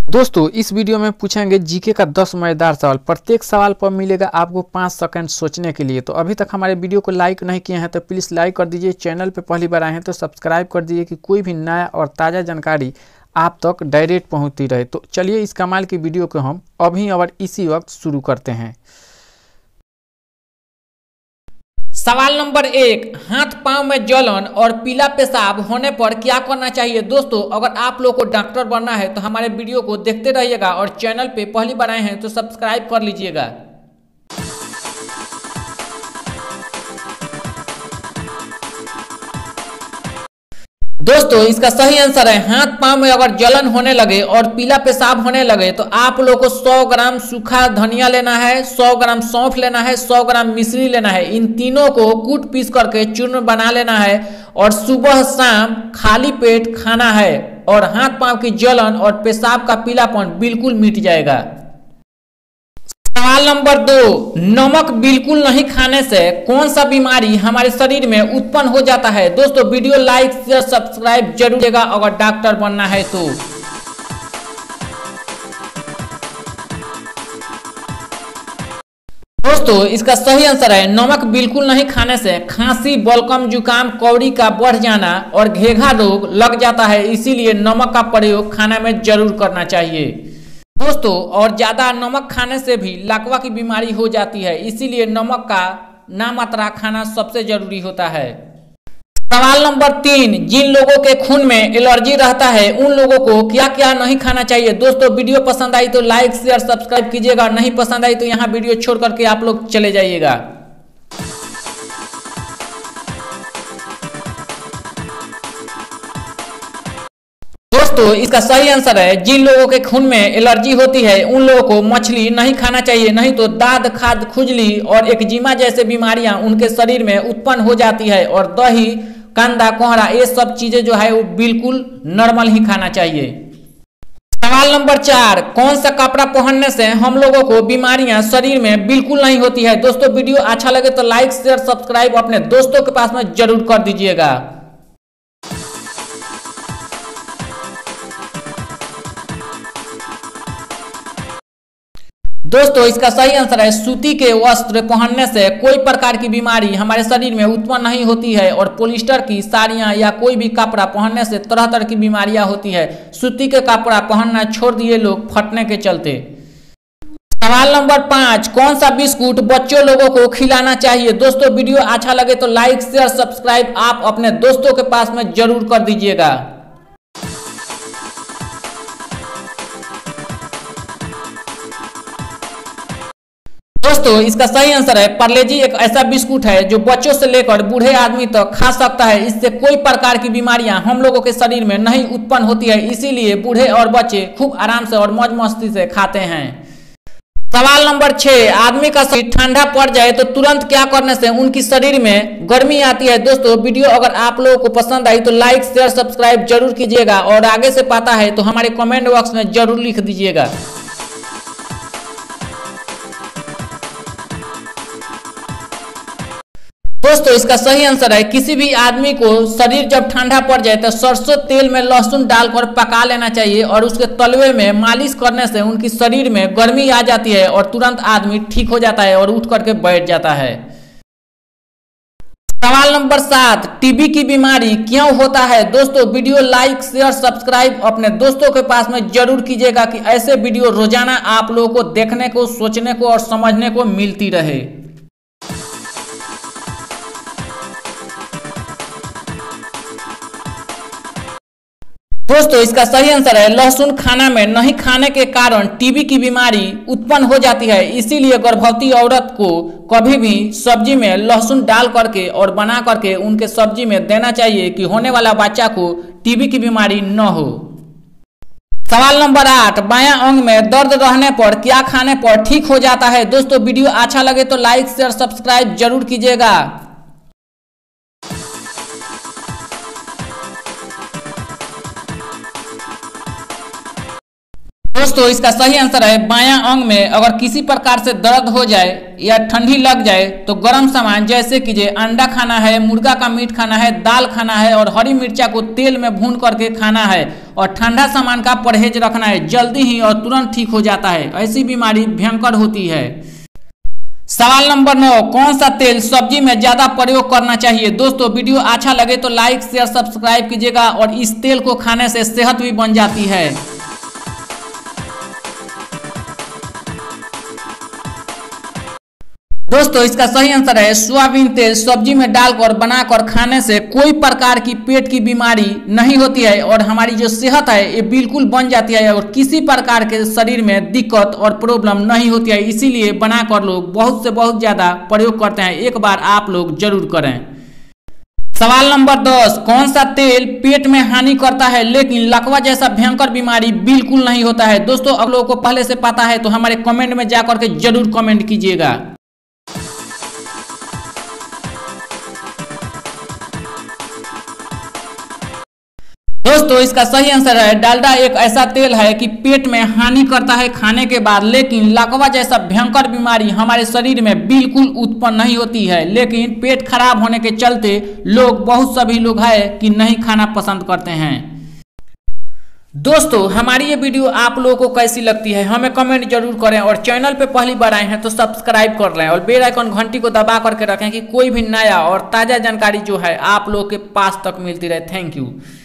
दोस्तों इस वीडियो में पूछेंगे जीके का 10 मजेदार सवाल। प्रत्येक सवाल पर मिलेगा आपको 5 सेकंड सोचने के लिए। तो अभी तक हमारे वीडियो को लाइक नहीं किए हैं तो प्लीज़ लाइक कर दीजिए। चैनल पे पहली बार आए हैं तो सब्सक्राइब कर दीजिए कि कोई भी नया और ताज़ा जानकारी आप तक डायरेक्ट पहुँचती रहे। तो चलिए इस कमाल की वीडियो को हम अभी और इसी वक्त शुरू करते हैं। सवाल नंबर 1, हाथ पांव में जलन और पीला पेशाब होने पर क्या करना चाहिए। दोस्तों अगर आप लोग को डॉक्टर बनना है तो हमारे वीडियो को देखते रहिएगा और चैनल पे पहली बार आए हैं तो सब्सक्राइब कर लीजिएगा। दोस्तों इसका सही आंसर है हाथ पांव में अगर जलन होने लगे और पीला पेशाब होने लगे तो आप लोग को 100 ग्राम सूखा धनिया लेना है, 100 ग्राम सौंफ लेना है, 100 ग्राम मिश्री लेना है। इन तीनों को कूट पीस करके चूर्ण बना लेना है और सुबह शाम खाली पेट खाना है और हाथ पांव की जलन और पेशाब का पीलापन बिल्कुल मिट जाएगा। सवाल नंबर 2, नमक बिल्कुल नहीं खाने से कौन सा बीमारी हमारे शरीर में उत्पन्न हो जाता है। दोस्तों वीडियो लाइक शेयर सब्सक्राइब जरूर करिएगा अगर डॉक्टर बनना है तो। दोस्तों इसका सही आंसर है नमक बिल्कुल नहीं खाने से खांसी, बलगम, जुकाम, कौड़ी का बढ़ जाना और घेघा रोग लग जाता है। इसीलिए नमक का प्रयोग खाना में जरूर करना चाहिए। दोस्तों और ज्यादा नमक खाने से भी लकवा की बीमारी हो जाती है, इसीलिए नमक का नामात्रा खाना सबसे जरूरी होता है। सवाल नंबर 3, जिन लोगों के खून में एलर्जी रहता है उन लोगों को क्या क्या नहीं खाना चाहिए। दोस्तों वीडियो पसंद आई तो लाइक शेयर सब्सक्राइब कीजिएगा, नहीं पसंद आई तो यहाँ वीडियो छोड़ करके आप लोग चले जाइएगा। दोस्तों इसका सही आंसर है जिन लोगों के खून में एलर्जी होती है उन लोगों को मछली नहीं खाना चाहिए, नहीं तो दाद, खाद, खुजली और एक्जिमा जैसे बीमारियां उनके शरीर में उत्पन्न हो जाती है। और दही, कंदा, कोहरा ये सब चीजें जो है वो बिल्कुल नॉर्मल ही खाना चाहिए। सवाल नंबर 4, कौन सा कपड़ा पहनने से हम लोगों को बीमारियां शरीर में बिल्कुल नहीं होती है। दोस्तों वीडियो अच्छा लगे तो लाइक शेयर सब्सक्राइब अपने दोस्तों के पास में जरूर कर दीजिएगा। दोस्तों इसका सही आंसर है सूती के वस्त्र पहनने से कोई प्रकार की बीमारी हमारे शरीर में उत्पन्न नहीं होती है और पॉलिस्टर की साड़ियां या कोई भी कपड़ा पहनने से तरह तरह की बीमारियां होती है। सूती के कपड़ा पहनना छोड़ दिए लोग फटने के चलते। सवाल नंबर 5, कौन सा बिस्कुट बच्चों लोगों को खिलाना चाहिए। दोस्तों वीडियो अच्छा लगे तो लाइक शेयर सब्सक्राइब आप अपने दोस्तों के पास में जरूर कर दीजिएगा। दोस्तों इसका सही आंसर है पार्ले-जी एक ऐसा बिस्कुट है जो बच्चों से लेकर बूढ़े आदमी तक खा सकता है। इससे कोई प्रकार की बीमारियां हम लोगों के शरीर में नहीं उत्पन्न होती है, इसीलिए बूढ़े और बच्चे खूब आराम से और मौज मस्ती से खाते हैं। सवाल नंबर 6, आदमी का शरीर ठंडा पड़ जाए तो तुरंत क्या करने से उनकी शरीर में गर्मी आती है। दोस्तों वीडियो अगर आप लोगों को पसंद आई तो लाइक शेयर सब्सक्राइब जरूर कीजिएगा और आगे से पता है तो हमारे कमेंट बॉक्स में जरूर लिख दीजिएगा। दोस्तों इसका सही आंसर है किसी भी आदमी को शरीर जब ठंडा पड़ जाए तो सरसों तेल में लहसुन डालकर पका लेना चाहिए और उसके तलवे में मालिश करने से उनकी शरीर में गर्मी आ जाती है और तुरंत आदमी ठीक हो जाता है और उठ करके बैठ जाता है। सवाल नंबर 7, टीबी की बीमारी क्यों होता है। दोस्तों वीडियो लाइक शेयर सब्सक्राइब अपने दोस्तों के पास में जरूर कीजिएगा कि ऐसे वीडियो रोजाना आप लोगों को देखने को, सोचने को और समझने को मिलती रहे। दोस्तों इसका सही आंसर है लहसुन खाना में नहीं खाने के कारण टीबी की बीमारी उत्पन्न हो जाती है। इसीलिए गर्भवती औरत को कभी भी सब्जी में लहसुन डाल करके और बना करके उनके सब्जी में देना चाहिए कि होने वाला बच्चा को टीबी की बीमारी न हो। सवाल नंबर 8, बायां अंग में दर्द रहने पर क्या खाने पर ठीक हो जाता है। दोस्तों वीडियो अच्छा लगे तो लाइक शेयर सब्सक्राइब जरूर कीजिएगा। दोस्तों इसका सही आंसर है बायां अंग में अगर किसी प्रकार से दर्द हो जाए या ठंडी लग जाए तो गर्म सामान जैसे कीजिए अंडा खाना है, मुर्गा का मीट खाना है, दाल खाना है और हरी मिर्चा को तेल में भून करके खाना है और ठंडा सामान का परहेज रखना है। जल्दी ही और तुरंत ठीक हो जाता है। ऐसी बीमारी भयंकर होती है। सवाल नंबर 9, कौन सा तेल सब्जी में ज्यादा प्रयोग करना चाहिए। दोस्तों वीडियो अच्छा लगे तो लाइक शेयर सब्सक्राइब कीजिएगा और इस तेल को खाने से सेहत भी बन जाती है। दोस्तों इसका सही आंसर है सोयाबीन तेल सब्जी में डालकर बनाकर खाने से कोई प्रकार की पेट की बीमारी नहीं होती है और हमारी जो सेहत है ये बिल्कुल बन जाती है और किसी प्रकार के शरीर में दिक्कत और प्रॉब्लम नहीं होती है। इसीलिए बनाकर लोग बहुत से बहुत ज्यादा प्रयोग करते हैं। एक बार आप लोग जरूर करें। सवाल नंबर 10, कौन सा तेल पेट में हानि करता है लेकिन लकवा जैसा भयंकर बीमारी बिल्कुल नहीं होता है। दोस्तों आप लोगों को पहले से पता है तो हमारे कमेंट में जाकर के जरूर कमेंट कीजिएगा। दोस्तों इसका सही आंसर है डालडा एक ऐसा तेल है कि पेट में हानि करता है खाने के बाद, लेकिन लकवा जैसा भयंकर बीमारी हमारे शरीर में बिल्कुल उत्पन्न नहीं होती है। लेकिन पेट खराब होने के चलते लोग बहुत सभी लोग है कि नहीं खाना पसंद करते हैं। दोस्तों हमारी ये वीडियो आप लोगों को कैसी लगती है हमें कमेंट जरूर करें और चैनल पे पहली बार आए हैं तो सब्सक्राइब कर लें और बेल आइकन घंटी को दबा करके रखें कि कोई भी नया और ताज़ा जानकारी जो है आप लोगों के पास तक मिलती रहे। Thank you.